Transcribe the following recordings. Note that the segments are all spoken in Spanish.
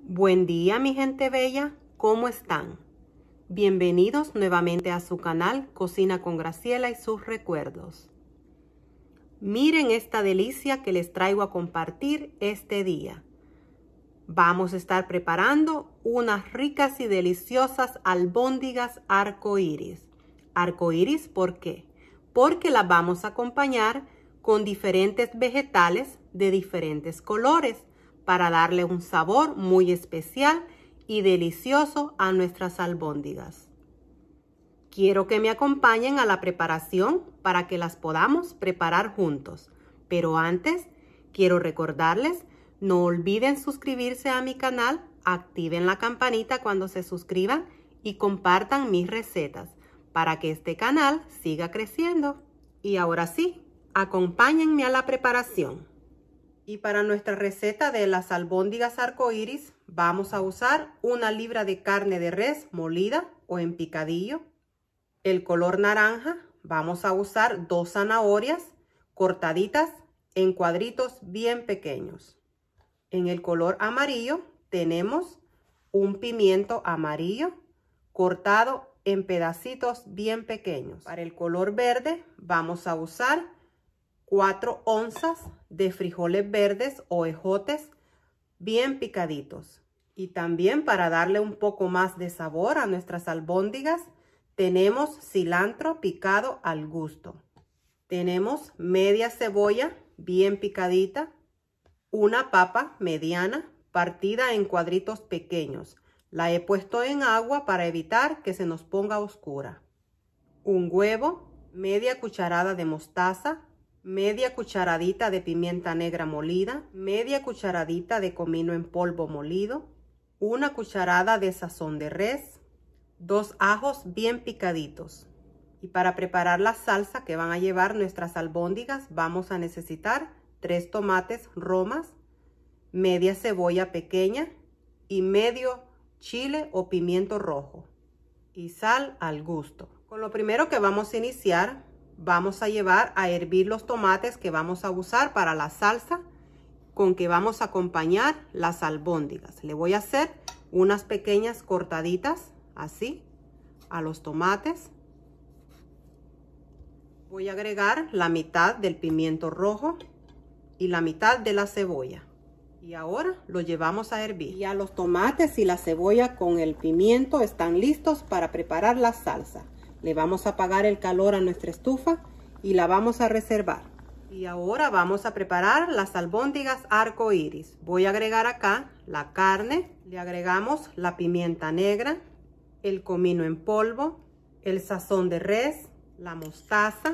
Buen día, mi gente bella, ¿cómo están? Bienvenidos nuevamente a su canal Cocina con Graciela y sus recuerdos. Miren esta delicia que les traigo a compartir este día. Vamos a estar preparando unas ricas y deliciosas albóndigas arcoíris. Arcoíris, ¿por qué? Porque las vamos a acompañar con diferentes vegetales de diferentes colores, para darle un sabor muy especial y delicioso a nuestras albóndigas. Quiero que me acompañen a la preparación para que las podamos preparar juntos. Pero antes, quiero recordarles, no olviden suscribirse a mi canal, activen la campanita cuando se suscriban y compartan mis recetas para que este canal siga creciendo. Y ahora sí, acompáñenme a la preparación. Y para nuestra receta de las albóndigas arcoíris vamos a usar 1 libra de carne de res molida o en picadillo. El color naranja vamos a usar 2 zanahorias cortaditas en cuadritos bien pequeños. En el color amarillo tenemos un pimiento amarillo cortado en pedacitos bien pequeños. Para el color verde vamos a usar 4 onzas de frijoles verdes o ejotes bien picaditos. Y también para darle un poco más de sabor a nuestras albóndigas, tenemos cilantro picado al gusto. Tenemos media cebolla bien picadita, una papa mediana partida en cuadritos pequeños. La he puesto en agua para evitar que se nos ponga oscura. Un huevo, media cucharada de mostaza, media cucharadita de pimienta negra molida, media cucharadita de comino en polvo molido, 1 cucharada de sazón de res, 2 ajos bien picaditos. Y para preparar la salsa que van a llevar nuestras albóndigas vamos a necesitar 3 tomates romas, media cebolla pequeña y medio chile o pimiento rojo y sal al gusto. Con lo primero que vamos a iniciar, vamos a llevar a hervir los tomates que vamos a usar para la salsa con que vamos a acompañar las albóndigas. Le voy a hacer unas pequeñas cortaditas así a los tomates. Voy a agregar la mitad del pimiento rojo y la mitad de la cebolla. Y ahora lo llevamos a hervir. Ya los tomates y la cebolla con el pimiento están listos para preparar la salsa. Le vamos a apagar el calor a nuestra estufa y la vamos a reservar. Y ahora vamos a preparar las albóndigas arcoíris. Voy a agregar acá la carne, le agregamos la pimienta negra, el comino en polvo, el sazón de res, la mostaza,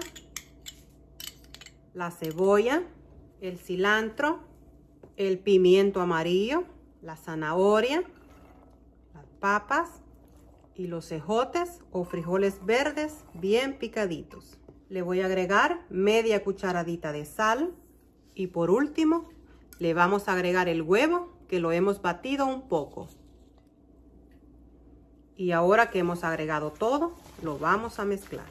la cebolla, el cilantro, el pimiento amarillo, la zanahoria, las papas y los ejotes o frijoles verdes bien picaditos. Le voy a agregar media cucharadita de sal y por último le vamos a agregar el huevo que lo hemos batido un poco. Y ahora que hemos agregado todo, lo vamos a mezclar.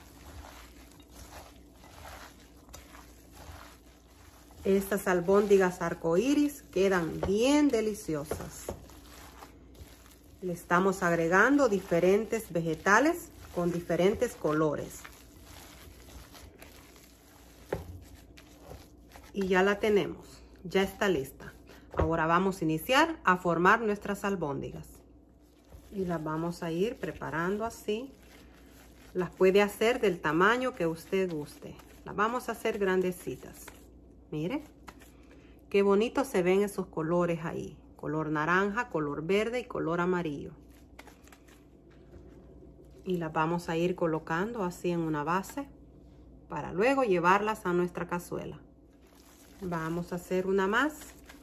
Estas albóndigas arcoíris quedan bien deliciosas. Le estamos agregando diferentes vegetales con diferentes colores. Y ya la tenemos, ya está lista. Ahora vamos a iniciar a formar nuestras albóndigas. Y las vamos a ir preparando así. Las puede hacer del tamaño que usted guste. Las vamos a hacer grandecitas. Mire, qué bonito se ven esos colores ahí. Color naranja, color verde y color amarillo. Y las vamos a ir colocando así en una base para luego llevarlas a nuestra cazuela. Vamos a hacer una más.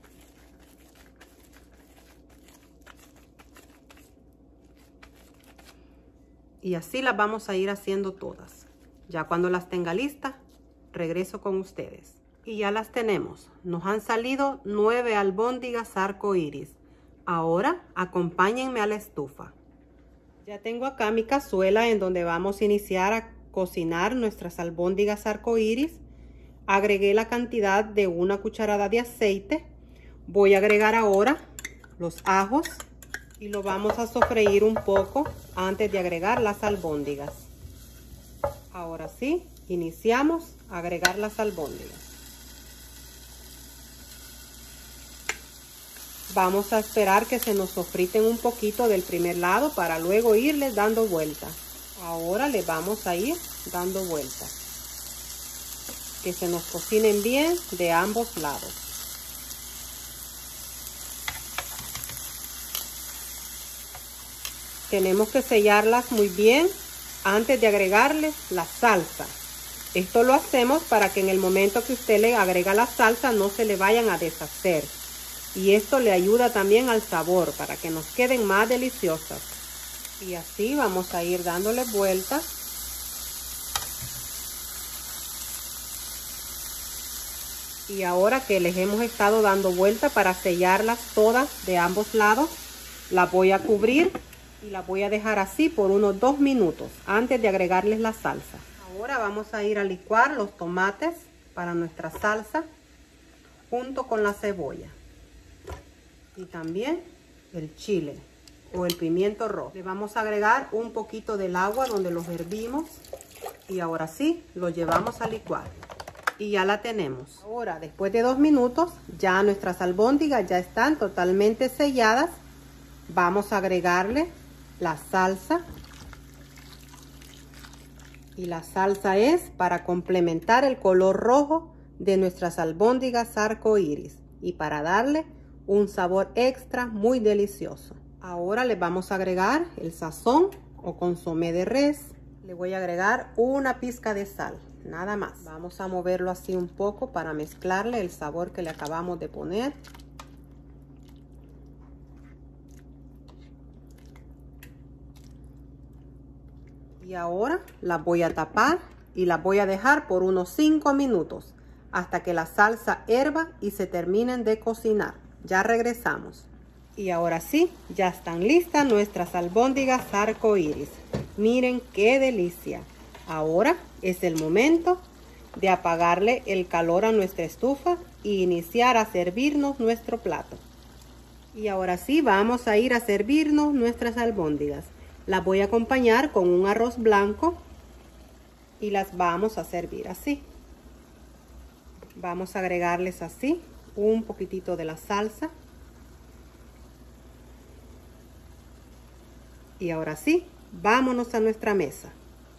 Y así las vamos a ir haciendo todas. Ya cuando las tenga listas, regreso con ustedes. Y ya las tenemos. Nos han salido 9 albóndigas arcoíris. Ahora acompáñenme a la estufa. Ya tengo acá mi cazuela en donde vamos a iniciar a cocinar nuestras albóndigas arcoíris. Agregué la cantidad de 1 cucharada de aceite. Voy a agregar ahora los ajos Y lo vamos a sofreír un poco antes de agregar las albóndigas. Ahora sí, iniciamos a agregar las albóndigas. Vamos a esperar que se nos sofriten un poquito del primer lado para luego irles dando vuelta. Ahora le vamos a ir dando vuelta. Que se nos cocinen bien de ambos lados. Tenemos que sellarlas muy bien antes de agregarles la salsa. Esto lo hacemos para que en el momento que usted le agrega la salsa no se le vayan a deshacer. Y esto le ayuda también al sabor para que nos queden más deliciosas. Y así vamos a ir dándole vueltas. Y ahora que les hemos estado dando vuelta para sellarlas todas de ambos lados, las voy a cubrir y las voy a dejar así por unos 2 minutos antes de agregarles la salsa. Ahora vamos a ir a licuar los tomates para nuestra salsa junto con la cebolla. Y también el chile o el pimiento rojo. Le vamos a agregar un poquito del agua donde los hervimos y ahora sí lo llevamos a licuar. Y ya la tenemos. Ahora, después de 2 minutos, ya nuestras albóndigas ya están totalmente selladas. Vamos a agregarle la salsa. Y la salsa es para complementar el color rojo de nuestras albóndigas arcoíris y para darle un sabor extra muy delicioso. Ahora le vamos a agregar el sazón o consomé de res. Le voy a agregar una pizca de sal, nada más. Vamos a moverlo así un poco para mezclarle el sabor que le acabamos de poner. Y ahora las voy a tapar y las voy a dejar por unos 5 minutos hasta que la salsa herva y se terminen de cocinar. Ya regresamos. Y ahora sí, ya están listas nuestras albóndigas arcoíris. Miren qué delicia. Ahora es el momento de apagarle el calor a nuestra estufa y iniciar a servirnos nuestro plato. Y ahora sí, vamos a ir a servirnos nuestras albóndigas. Las voy a acompañar con un arroz blanco y las vamos a servir así. Vamos a agregarles así un poquitito de la salsa. Y ahora sí, vámonos a nuestra mesa.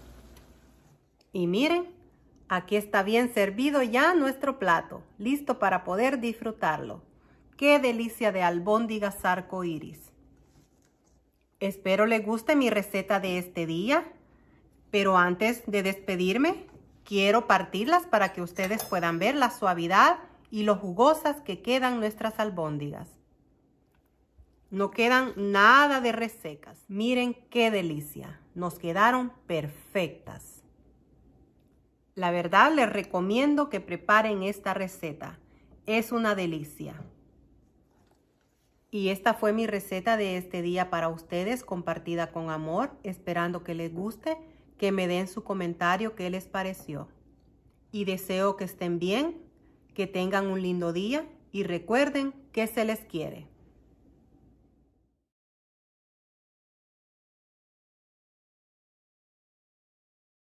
Y miren, aquí está bien servido ya nuestro plato, listo para poder disfrutarlo. ¡Qué delicia de albóndigas arcoíris! Espero les guste mi receta de este día, pero antes de despedirme, quiero partirlas para que ustedes puedan ver la suavidad y lo jugosas que quedan nuestras albóndigas. No quedan nada de resecas. Miren qué delicia. Nos quedaron perfectas. La verdad les recomiendo que preparen esta receta. Es una delicia. Y esta fue mi receta de este día para ustedes, compartida con amor, esperando que les guste, que me den su comentario qué les pareció. Y deseo que estén bien, que tengan un lindo día y recuerden que se les quiere.